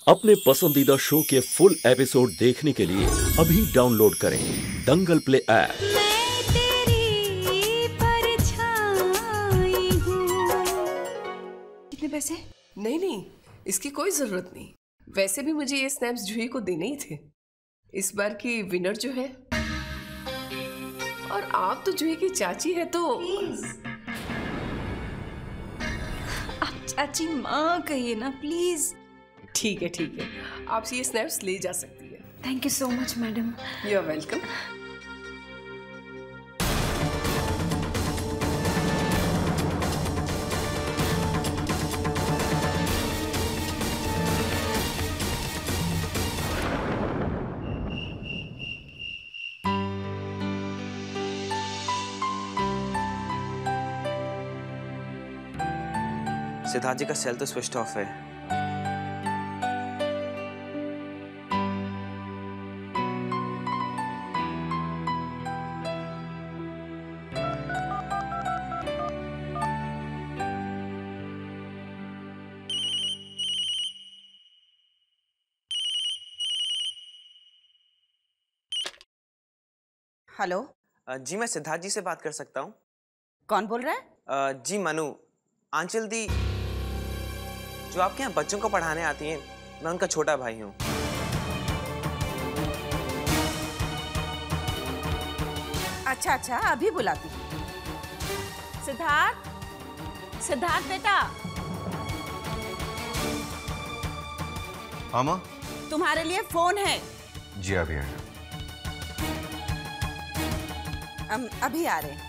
अपने पसंदीदा शो के फुल एपिसोड देखने के लिए अभी डाउनलोड करें दंगल प्ले ऐप। कितने पैसे? नहीं, इसकी कोई जरूरत नहीं। वैसे भी मुझे ये स्नैप्स जूही को देने ही थे। इस बार की विनर जो है, और आप तो जूही की चाची है तो आप चाची माँ कहिए ना प्लीज। ठीक है, आपसे ये स्नैप्स ले जा सकती है। Thank you so much madam. You are welcome. Siddharth ji का सेल तो स्विच ऑफ है। हेलो जी मैं सिद्धार्थ जी से बात कर सकता हूँ? कौन बोल रहा है? जी मनु। आंचल दी जो आपके यहाँ बच्चों को पढ़ाने आती हैं, मैं उनका छोटा भाई हूँ। अच्छा अभी बुलाती। सिद्धार्थ बेटा, हाँ माँ? तुम्हारे लिए फोन है। जी अभी आया। अभी आ रहे।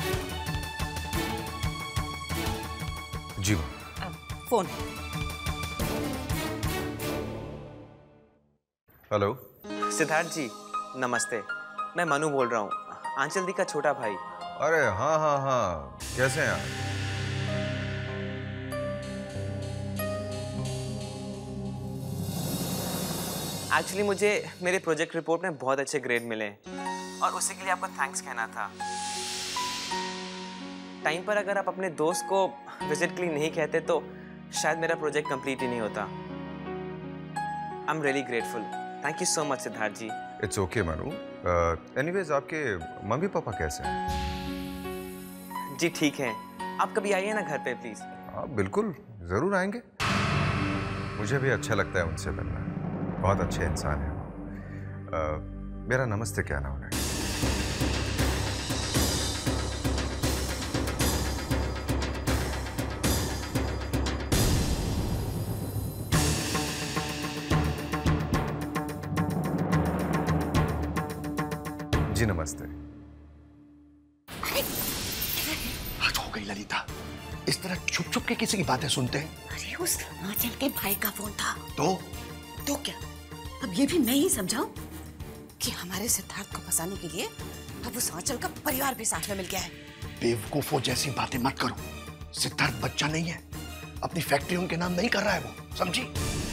जी माँ। फोन। हेलो सिद्धार्थ जी नमस्ते, मैं मनु बोल रहा हूँ, आंचल दी का छोटा भाई। अरे हाँ, कैसे हैं आप? एक्चुअली मुझे मेरे प्रोजेक्ट रिपोर्ट में बहुत अच्छे ग्रेड मिले और उसी के लिए आपको थैंक्स कहना था। टाइम पर अगर आप अपने दोस्त को विजिट के लिए नहीं कहते तो शायद मेरा प्रोजेक्ट कंप्लीट ही नहीं होता। I am really grateful. Thank you so much Siddharth ji. It's okay Manu. Anyways आपके मम्मी पापा कैसे हैं? जी ठीक है, आप कभी आइए ना घर पे प्लीज। हाँ बिल्कुल, जरूर आएंगे। मुझे भी अच्छा लगता है उनसे मिलना, बहुत अच्छे इंसान है वो। मेरा नमस्ते कहना उन्हें। जी नमस्ते। हद हो गई ललिता, इस तरह छुप छुप के किसी की बातें सुनते हैं। अरे उस आंचल के भाई का फोन था। तो क्या अब ये भी मैं ही समझाऊं कि हमारे सिद्धार्थ को फंसाने के लिए अब उस आंचल का परिवार भी साथ में मिल गया है। बेवकूफों जैसी बातें मत करो। सिद्धार्थ बच्चा नहीं है, अपनी फैक्ट्री उनके नाम नहीं कर रहा है वो, समझी?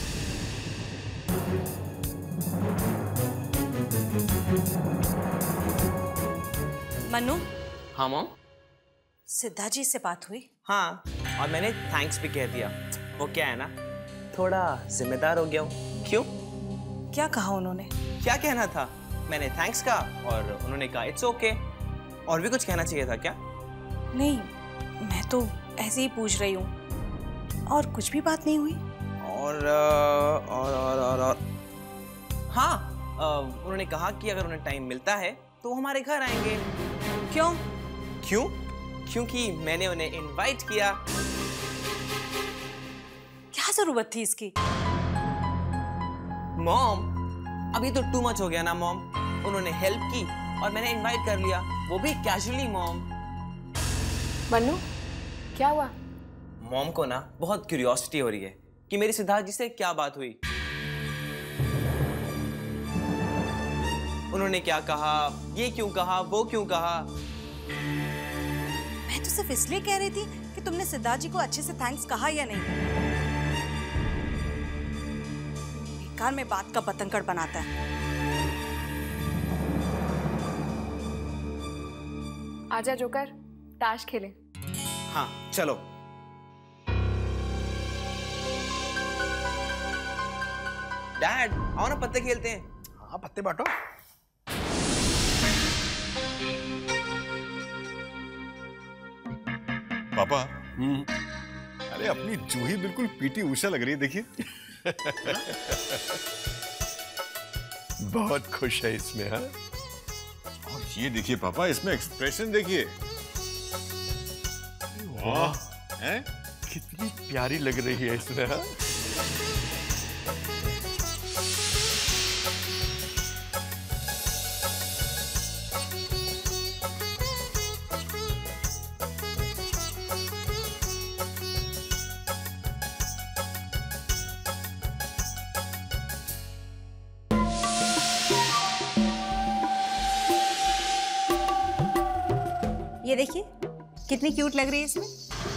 मनु। हाँ मॉम। सिद्धार्थ जी से बात हुई? हाँ, और मैंने थैंक्स भी कह दिया। वो क्या है ना, थोड़ा जिम्मेदार हो गया हूँ। क्यों? क्या कहा उन्होंने? क्या कहना था, मैंने थैंक्स कहा और उन्होंने कहा इट्स ओके। और भी कुछ कहना चाहिए था क्या? नहीं, मैं तो ऐसे ही पूछ रही हूँ। और कुछ भी बात नहीं हुई? और हाँ, उन्होंने कहा कि अगर उन्हें टाइम मिलता है तो हमारे घर आएंगे। क्यों? क्योंकि मैंने उन्हें इनवाइट किया। क्या जरूरत थी इसकी? मॉम, अभी तो टू मच हो गया ना मॉम। उन्होंने हेल्प की और मैंने इनवाइट कर लिया, वो भी कैजुअली मॉम। मनु, क्या हुआ? मॉम को ना बहुत क्यूरियोसिटी हो रही है कि मेरी सिद्धार्थ जी से क्या बात हुई। उन्होंने क्या कहा, ये क्यों कहा, वो क्यों कहा। मैं तो सिर्फ इसलिए कह रही थी कि तुमने सिद्धार्थ जी को अच्छे से थैंक्स कहा या नहीं। बेकार में बात का बतंगड़ बनाता है। आजा जोकर, ताश खेलें। हाँ चलो। डैड आओ ना पत्ते खेलते हैं। हाँ पत्ते बांटो। पापा अरे अपनी जूही बिल्कुल पीटी उषा लग रही है, देखिए। बहुत खुश है इसमें। हाँ और ये देखिए पापा, इसमें एक्सप्रेशन देखिए। वाह हैं? कितनी प्यारी लग रही है इसमें। हाँ ये देखिए कितनी क्यूट लग रही है इसमें।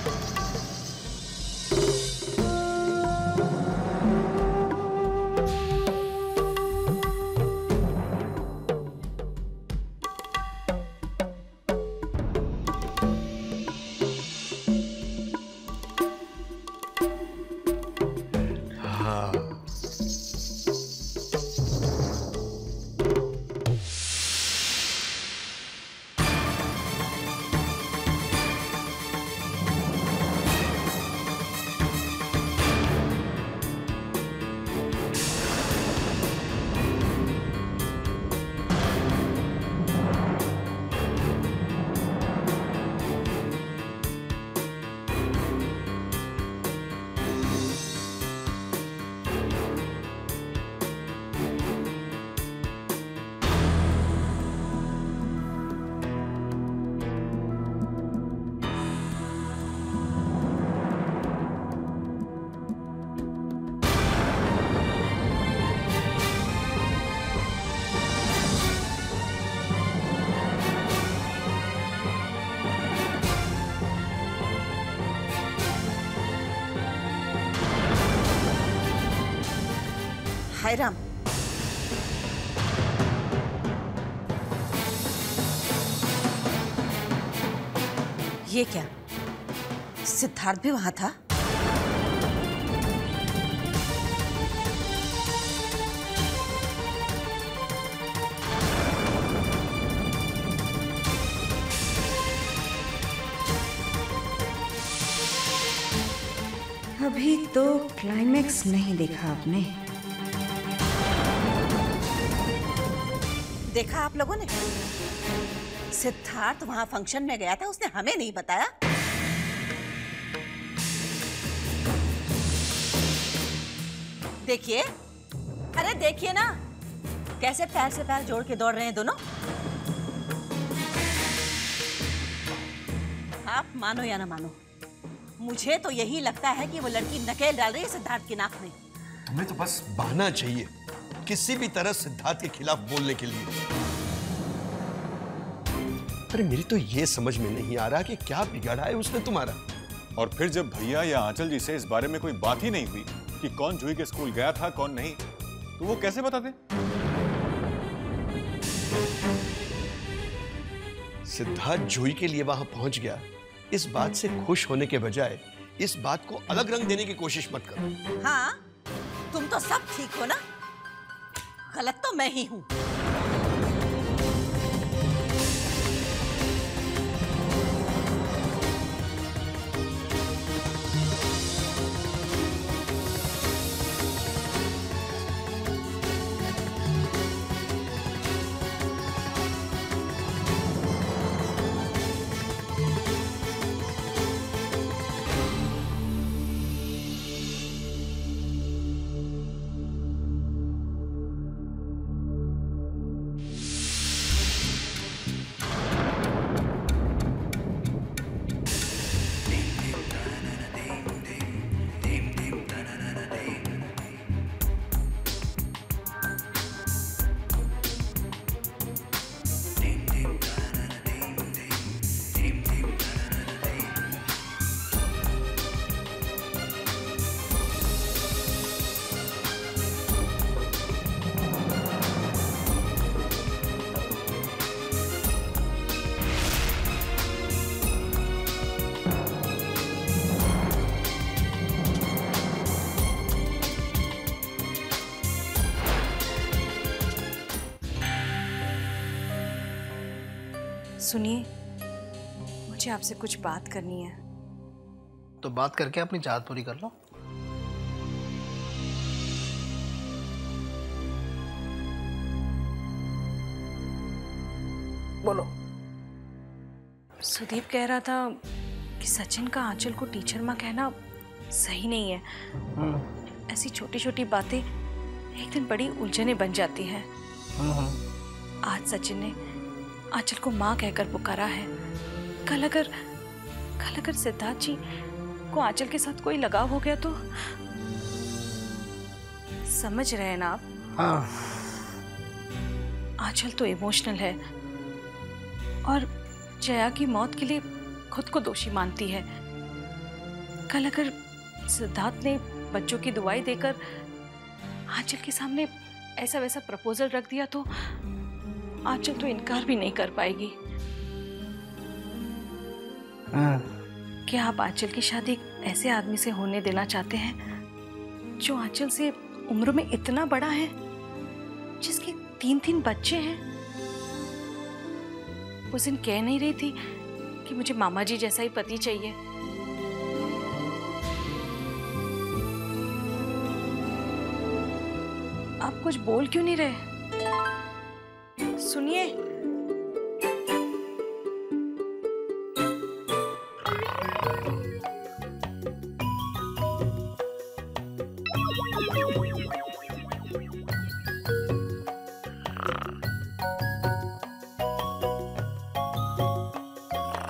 हाय राम, ये क्या? सिद्धार्थ भी वहां था? अभी तो क्लाइमेक्स नहीं देखा आपने। देखा आप लोगों ने? सिद्धार्थ वहां फंक्शन में गया था, उसने हमें नहीं बताया। देखिए, अरे देखिए ना, कैसे पैर से पैर जोड़ के दौड़ रहे हैं दोनों। आप मानो या ना मानो, मुझे तो यही लगता है कि वो लड़की नकेल डाल रही है सिद्धार्थ की नाक में। तुम्हें तो बस बहाना चाहिए किसी भी तरह सिद्धार्थ के खिलाफ बोलने के लिए। अरे मेरी तो ये समझ में नहीं आ रहा कि क्या बिगाड़ा है उसने तुम्हारा। और फिर जब भैया या आंचल जी से इस बारे में कोई बात ही नहीं हुई कि कौन जूही के स्कूल गया था कौन नहीं, तो वो कैसे बताते? सिद्धार्थ जूही के लिए वहां पहुंच गया, इस बात से खुश होने के बजाय इस बात को अलग रंग देने की कोशिश मत करो। हाँ, तुम तो सब ठीक हो ना, गलत तो मैं ही हूं। सुनिए, मुझे आपसे कुछ बात करनी है। तो बात करके अपनी चाहत पूरी कर लो। बोलो। सुदीप कह रहा था कि सचिन का आंचल को टीचर माँ कहना सही नहीं है। ऐसी छोटी छोटी बातें एक दिन बड़ी उलझने बन जाती हैं। आज सचिन ने आंचल को माँ कहकर पुकारा है। कल अगर सिद्धार्थ जी को आंचल के साथ कोई लगाव हो गया तो समझ रहे हैं ना आप? हाँ। आंचल तो इमोशनल है और जया की मौत के लिए खुद को दोषी मानती है। कल अगर सिद्धार्थ ने बच्चों की दुआई देकर आंचल के सामने ऐसा वैसा प्रपोजल रख दिया तो आंचल तो इनकार भी नहीं कर पाएगी। क्या आप आंचल की शादी ऐसे आदमी से होने देना चाहते हैं जो आंचल से उम्र में इतना बड़ा है, जिसके 3 बच्चे हैं? उस दिन कह नहीं रही थी कि मुझे मामा जी जैसा ही पति चाहिए। आप कुछ बोल क्यों नहीं रहे? सुनिए।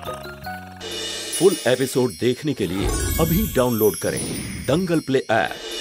फुल एपिसोड देखने के लिए अभी डाउनलोड करें दंगल प्ले ऐप।